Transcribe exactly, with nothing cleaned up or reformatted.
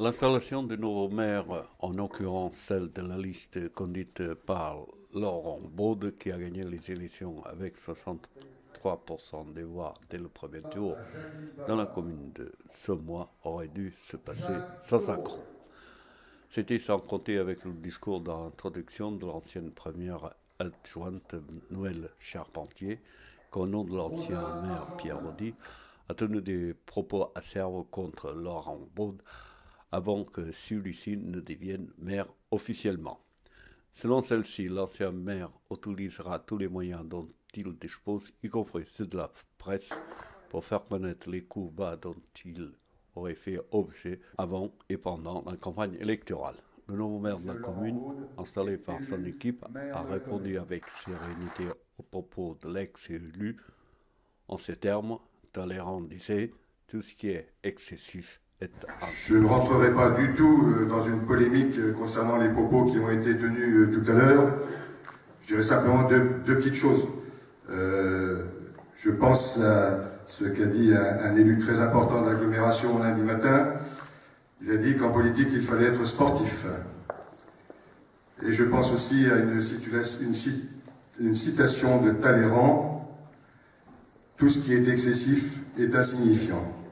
L'installation de nouveaux maires, en l'occurrence celle de la liste conduite par Laurent Baude, qui a gagné les élections avec soixante-trois pour cent des voix dès le premier tour, dans la commune de Saumois, aurait dû se passer sans accroc. C'était sans compter avec le discours d'introduction de l'ancienne première adjointe Noël Charpentier, qu'au nom de l'ancien maire Pierre Audy, a tenu des propos acerbes contre Laurent Baude, avant que celui-ci ne devienne maire officiellement. Selon celle-ci, l'ancien maire utilisera tous les moyens dont il dispose, y compris ceux de la presse, pour faire connaître les coups bas dont il aurait fait objet avant et pendant la campagne électorale. Le nouveau maire de la commune, installé par son équipe, a répondu avec sérénité aux propos de l'ex-élu. En ces termes, Talleyrand disait « Tout ce qui est excessif ». Je ne rentrerai pas du tout dans une polémique concernant les propos qui ont été tenus tout à l'heure. Je dirais simplement deux, deux petites choses. Euh, je pense à ce qu'a dit un, un élu très important de l'agglomération lundi matin. Il a dit qu'en politique, il fallait être sportif. Et je pense aussi à une, une, une citation de Talleyrand. Tout ce qui est excessif est insignifiant.